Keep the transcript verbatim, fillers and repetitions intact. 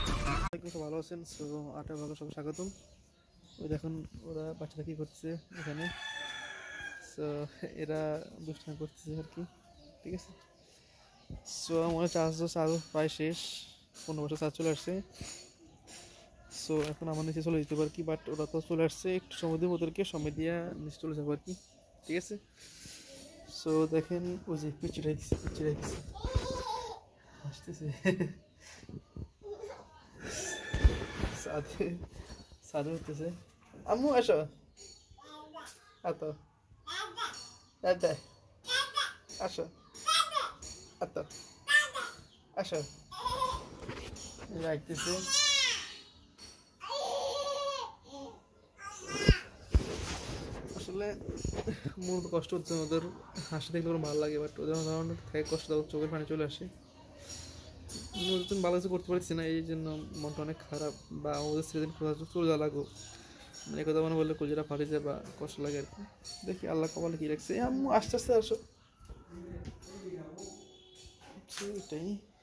ভালো আছেন? সো আটা ভালো সব স্বাগতম। ওই দেখুন ওরা বাচ্চারা কী করছে এখানে। সো এরা দুষ্টামি করতেছে আর কি, ঠিক আছে। সো আমার চার্জ চার্জ প্রায় শেষ, পনেরো বছর চার্জ চলে আসছে। সো এখন আমার নিচে চলে যেতে পারি কি, বাট ওরা তো চলে আসছে, একটু সময় দিয়ে ওদেরকে সময় দিয়ে নিচে চলে যাবো আর কি, ঠিক আছে। সো দেখেন ওই যে পিছিয়ে রেখেছে পিছিয়ে রেখেছে আসতেছে সাথে সাথে হতেছে। আম্মু আসো, আত দাদা আসো, আত আসো, রাখতেছে। আসলে মূলত কষ্ট হচ্ছে ওদের, হাসি দেখলে ওর ভালো লাগে, বাট ওদের ধরনের থেকে কষ্ট দেওয়ার চোখের পানি চলে আসে। তুমি ভালো কিছু করতে পারছি না, এই জন্য মনটা অনেক খারাপ, বা ওদের সেদিন কোথাও চলে যাওয়া লাগো, মানে কথা মনে বললে কলজিটা ফাটে যায় বা কষ্ট লাগে আর কি। দেখি আল্লাহ কপালে কি রাখছে। আম্মু আস্তে আস্তে আসো, এটাই।